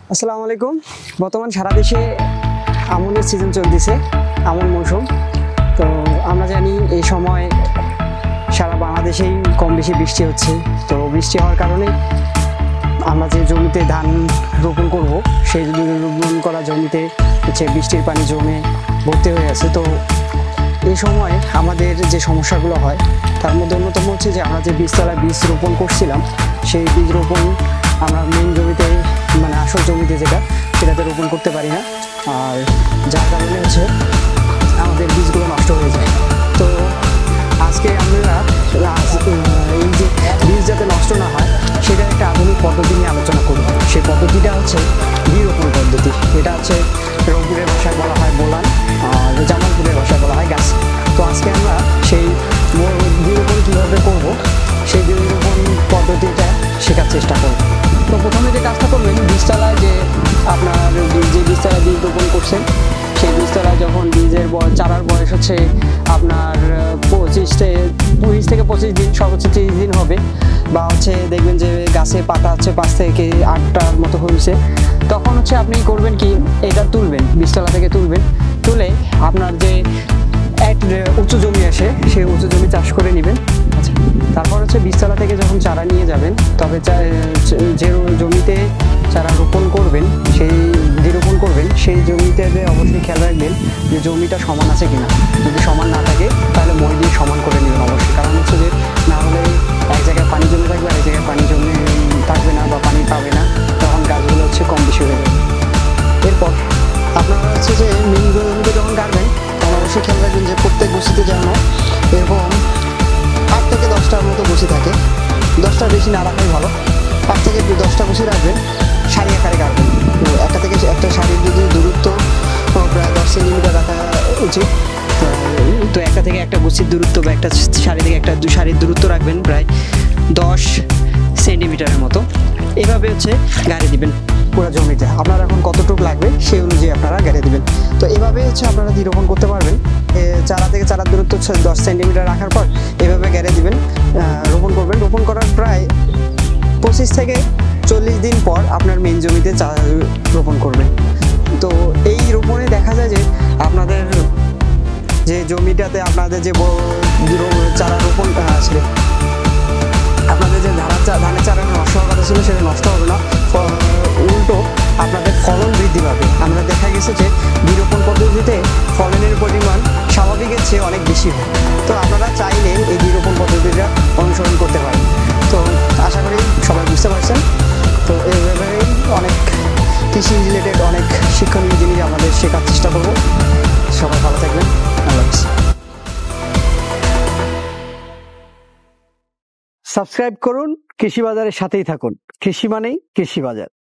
আসসালামু আলাইকুম। বর্তমান সারা দেশে আমনের সিজন চলতেছে, আমন মৌসুম। তো আমরা জানি এই সময় সারা বাংলাদেশেই কম বেশি বৃষ্টি হচ্ছে। তো বৃষ্টি হওয়ার কারণে আমরা যে জমিতে ধান রোপণ করব, সেই রোপণ করা জমিতে হচ্ছে বৃষ্টির পানি জমে ভর্তি হয়ে আছে। তো এই সময় আমাদের যে সমস্যাগুলো হয় তার মধ্যে অন্যতম হচ্ছে যে আমরা যে বীজতলায় বীজ রোপণ করছিলাম, সেই বীজ রোপণ আমরা মেন জমিতে মানে আসল জমিতে সেটাতে রোপণ করতে পারি না, আর যার কারণে হচ্ছে আমাদের বীজগুলো নষ্ট হয়ে যায়। তো আজকে আমরা এই যে বীজ যাতে নষ্ট না হয় সেটার একটা আধুনিক পদ্ধতি নিয়ে আলোচনা করব। সেই পদ্ধতিটা হচ্ছে বীজ রোপণ পদ্ধতি। এটা হচ্ছে রংপুরের ভাষায় বলা হয় বোলান, আর জামালপুরের ভাষায় বলা হয় গাছ। তো আজকে আমরা সেই বীজ রোপণ কীভাবে করবো সেই বীজ রোপণ পদ্ধতিটা শেখার চেষ্টা করব। তো প্রথমে যে কাজটা করবেন, বীজতলায় যে আপনার যে বীজতলায় বীজ রোপণ করছেন, সেই বীজতলায় যখন বীজের চারার বয়স হচ্ছে আপনার 20 থেকে 25 দিন, সর্বোচ্চ 30 দিন হবে, বা হচ্ছে দেখবেন যে গাছে পাতা হচ্ছে 5 থেকে 8টার মতো হয়েছে, তখন হচ্ছে আপনি করবেন কি, এটা তুলবেন, বীজতলা থেকে তুলে আপনার যে উঁচু জমি আসে সেই উঁচু জমি চাষ করে নেবেন। আচ্ছা, তারপর হচ্ছে বীজতলা থেকে যখন চারা নিয়ে যাবেন, তবে যে জমিতে চারা রোপণ করবেন, সেই জমিতে অবশ্যই খেয়াল রাখবেন যে জমিটা সমান আছে কিনা। যদি সমান না থাকে তাহলে মই দিয়ে সমান করে নেবেন অবশ্যই। কারণ হচ্ছে যে না হলে এক জায়গায় পানি জমে থাকবে, আর এক জায়গায় পানি জমে থাকবে না বা পানি পাবে না, তখন গাছগুলো হচ্ছে কম বেশি হয়ে যাবে। এরপর আপনারা হচ্ছে যে মিন জমিতে যখন গাড়বেন তখন অবশ্যই খেয়াল রাখবেন যে প্রত্যেক বসিতে যেন এরকম 8 থেকে 10টার মতো বসি থাকে। 10টার বেশি না রাখাই ভালো। 8 থেকে 10টা বসি রাখবেন, সারি আকারে গাড়বেন। একটা থেকে একটা সারির যদি দূরত্ব প্রায় 10 সেন্টিমিটার রাখা উচিত। তো একটা থেকে একটা বসির দূরত্ব বা একটা সারি থেকে একটা সারির দূরত্ব রাখবেন প্রায় 10 সেন্টিমিটারের মতো। এভাবে হচ্ছে গাড়ি দিবেন পুরো জমিতে। আপনার এখন কতটুকু লাগবে সেই অনুযায়ী আপনারা গাড়ি দিবেন। তো এভাবে হচ্ছে আপনারা দিয়ে রোপণ করতে পারবেন। চারা থেকে চারার দূরত্ব 10 সেন্টিমিটার রাখার পর এভাবে গাড়ি দিবেন, রোপণ করবেন। রোপণ করার প্রায় 25 থেকে 40 দিন পর আপনার মেন জমিতে রোপণ করবেন। তো এই রোপণে দেখা যায় যে আপনাদের যে জমিটাতে আপনাদের যে চারা রোপণ আছে, আপনাদের যে ধানের চারা নষ্ট হওয়ার কথা ছিল সেটা নষ্ট হবে না, উল্টো আপনাদের ফলন বৃদ্ধি পাবে। আমরা দেখা গেছে যে বীরোপণ পদ্ধতিতে ফলনের পরিমাণ স্বাভাবিকের চেয়ে অনেক বেশি হয়। তো আপনারা চাইলে এই বীরোপণ পদ্ধতিটা অনুসরণ করতে পারেন। তো আশা করি সবাই বুঝতে পারছেন। তো এইভাবেই অনেক কৃষি রিলেটেড অনেক শিক্ষণীয় জিনিস আমাদের শেখার চেষ্টা করব। সবাই ভালো থাকবেন। আল্লাহ হাফেজ। সাবস্ক্রাইব করুন, কৃষি বাজারের সাথেই থাকুন। কৃষি মানেই কৃষি বাজার।